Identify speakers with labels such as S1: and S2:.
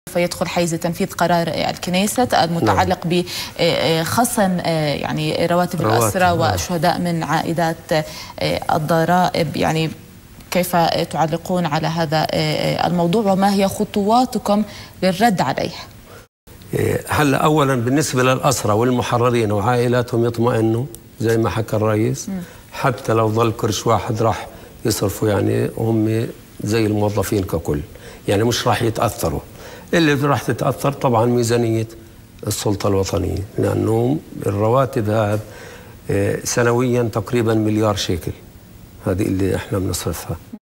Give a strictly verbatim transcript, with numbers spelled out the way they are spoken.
S1: فيدخل حيز تنفيذ قرار الكنيست المتعلق نعم. بخصم يعني رواتب الأسرى والشهداء من عائدات الضرائب. يعني كيف تعلقون على هذا الموضوع وما هي خطواتكم للرد عليه؟
S2: هلا اولا بالنسبه للأسرى والمحررين وعائلاتهم يطمئنوا زي ما حكى الرئيس، حتى لو ظل قرش واحد راح يصرفوا، يعني هم زي الموظفين ككل، يعني مش راح يتاثروا. اللي راح تتاثر طبعا ميزانيه السلطه الوطنيه، لانه الرواتب هذه سنويا تقريبا مليار شيكل، هذه اللي احنا بنصرفها.